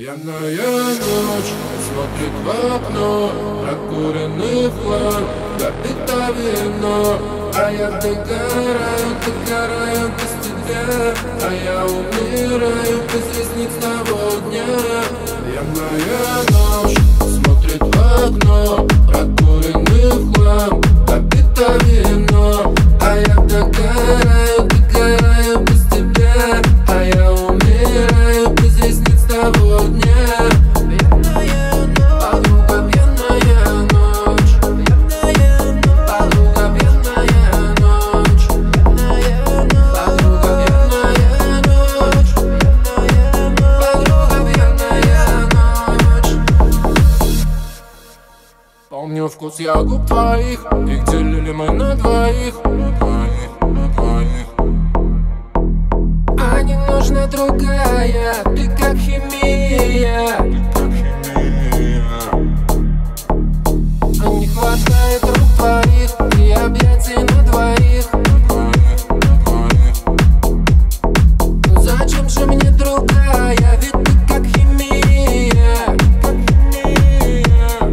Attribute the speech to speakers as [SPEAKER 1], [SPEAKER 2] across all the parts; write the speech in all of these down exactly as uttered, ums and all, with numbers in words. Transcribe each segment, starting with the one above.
[SPEAKER 1] Пьяная ночь смотрит в окно, прокуренный хлам, допито вино. А я догораю, догораю без тебя, а я умираю без ресниц того дня. Пьяная ночь смотрит в окно, прокуренный хлам, допито вино. А я догораю, догораю без тебя, а я умираю без ресниц того дня. Пьяная ночь, подруга, пьяная ночь, пьяная ночь, подруга, пьяная ночь, пьяная ночь, подруга, пьяная ночь, пьяная ночь, подруга, пьяная ночь. Помню вкус ягод твоих, их делили мы на двоих, на двоих, на двоих. А не нужна другая, ты как химия, ты как химия. А не хватает рук твоих и объятий на двоих, на двоих, на двоих. Ну зачем же мне другая, ведь ты как химия, как химия.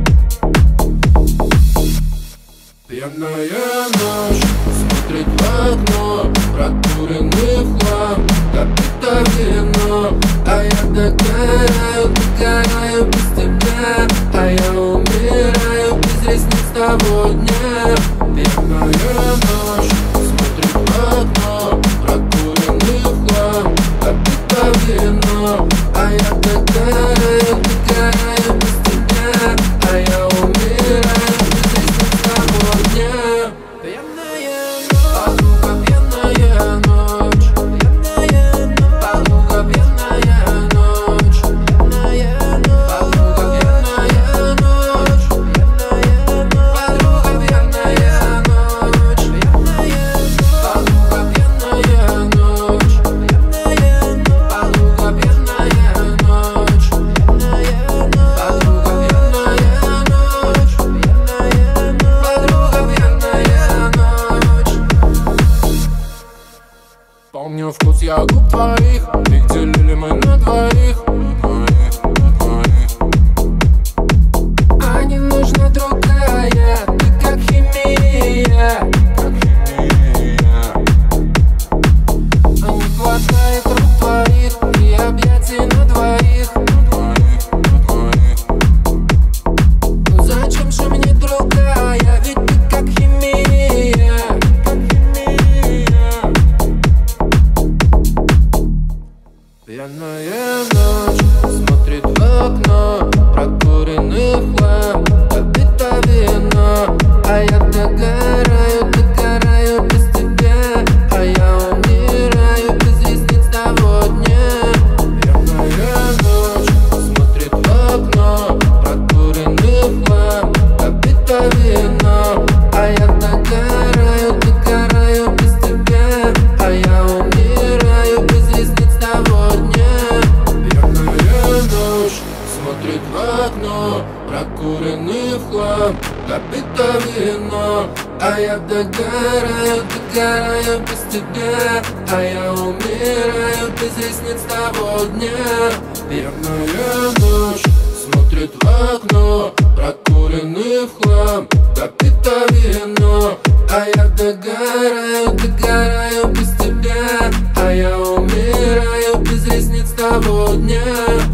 [SPEAKER 1] Пьяная ночь смотрит в окно, прокуренный хлам, допито вино. А я догораю, догораю без тебя, а я умираю без ресниц того дня. Пьяная ночь смотрит в окно, прокуренный хлам, допито вино. А я догораю, догораю без тебя, а я умираю без ресниц того дня. Пьяная ночь, подруга, пьяная ночь, пьяная ночь, подруга, пьяная ночь, пьяная ночь, подруга, пьяная ночь, пьяная ночь, подруга, пьяная ночь, пьяная ночь, подруга, пьяная ночь, пьяная ночь, подруга, пьяная ночь, пьяная ночь, подруга, пьяная ночь. Помню вкус ягод твоих, их делили мы на двоих, на двоих, на двоих. А не нужна другая, ты как химия, как химия. А не хватает рук твоих и объятий на двоих, на двоих, на двоих. Ну зачем же мне другая, ведь ты как химия, как химия. Пьяная ночь смотрит в окно, прокуренный хлам, допито вино. А я догораю, догораю без тебя, а я умираю без ресниц того дня. Пьяная ночь смотрит в окно, прокуренный хлам, допито вино. А я догораю, догораю без тебя, а я умираю без ресниц того дня. Пьяная ночь смотрит в окно, прокуренный хлам, допито вино. А я догораю, догораю без тебя, а я умираю без ресниц того дня. Пьяная ночь смотрит в окно, прокуренный хлам, допито вино. А я догораю, догораю без тебя, а я умираю без ресниц того дня.